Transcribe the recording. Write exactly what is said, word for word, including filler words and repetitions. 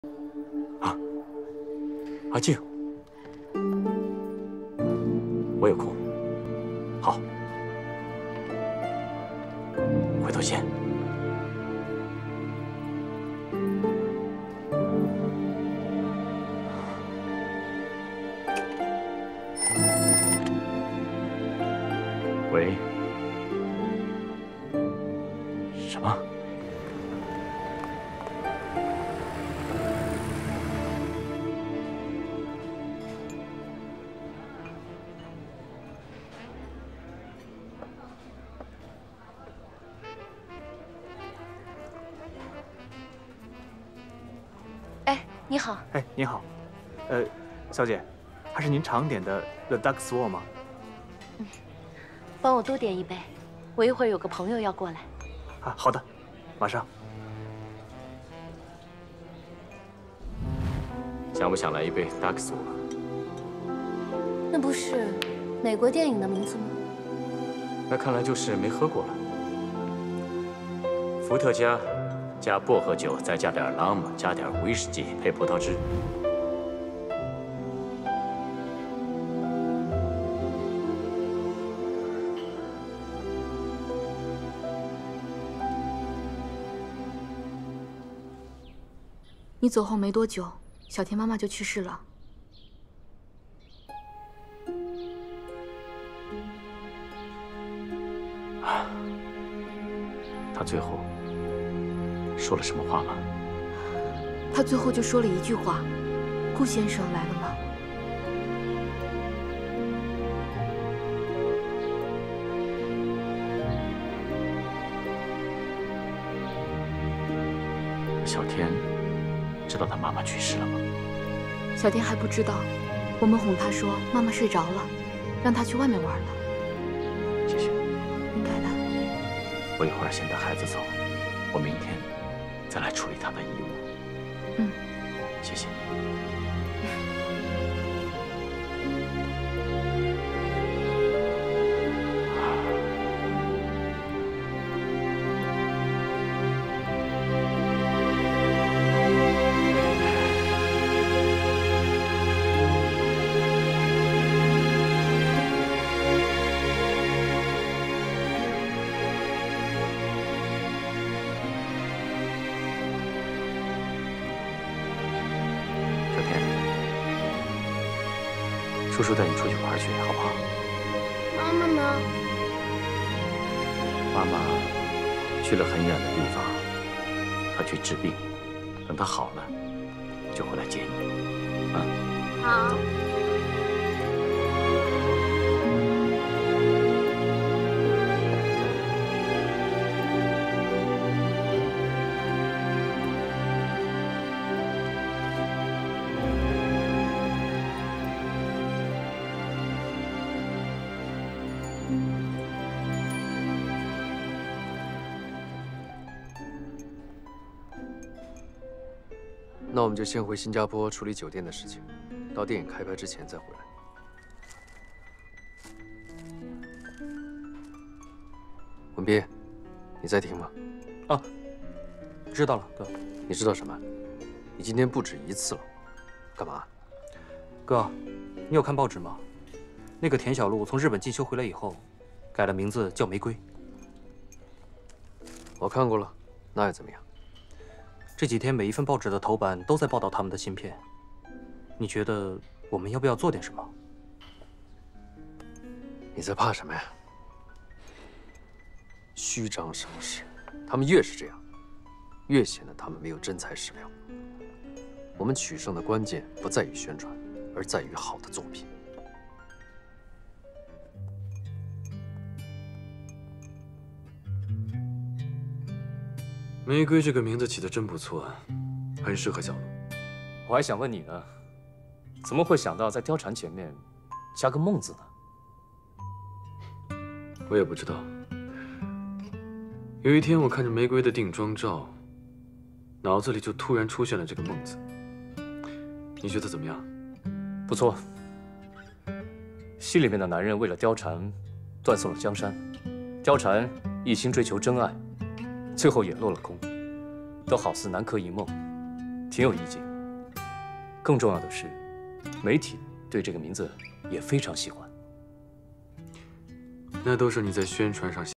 啊，阿静，我有空。好，回头见。 喂，什么？ 哎，你好。 哎，您好，呃，小姐，还是您常点的 The Duck Swirl 吗？ 帮我多点一杯，我一会儿有个朋友要过来。 啊，好的，马上。 想不想来一杯 Duck Swirl？ 那不是美国电影的名字吗？ 那看来就是没喝过了。伏特加加薄荷酒，再加点朗姆，加点威士忌，配葡萄汁。 你走后没多久，小田妈妈就去世了。 啊，她最后说了什么话吗？ 她最后就说了一句话：“顾先生来了吗？” 小田知道他妈妈去世了吗？ 小田还不知道，我们哄他说妈妈睡着了，让他去外面玩了。 谢谢。 应该的。 我一会儿先带孩子走，我明天再来处理他的遗物。 嗯， 谢谢。 叔叔带你出去玩去，好不好？ 妈妈呢？ 妈妈去了很远的地方，她去治病，等她好了，就回来接你。啊？ 好。 那我们就先回新加坡处理酒店的事情，到电影开拍之前再回来。文斌，你在听吗？ 啊，知道了，哥。 你知道什么？你今天不止一次了，干嘛？ 哥，你有看报纸吗？那个田小璐从日本进修回来以后，改了名字叫玫瑰。 我看过了，那又怎么样？ 这几天每一份报纸的头版都在报道他们的新片，你觉得我们要不要做点什么？ 你在怕什么呀？虚张声势，他们越是这样，越显得他们没有真材实料。我们取胜的关键不在于宣传，而在于好的作品。 玫瑰这个名字起得真不错，很适合小璐。 我还想问你呢，怎么会想到在貂蝉前面加个孟字呢？ 我也不知道。有一天我看着玫瑰的定妆照，脑子里就突然出现了这个孟字。你觉得怎么样？ 不错。戏里面的男人为了貂蝉，断送了江山，貂蝉一心追求真爱。 最后也落了空，都好似南柯一梦，挺有意境。 更重要的是，媒体对这个名字也非常喜欢。 那都是你在宣传上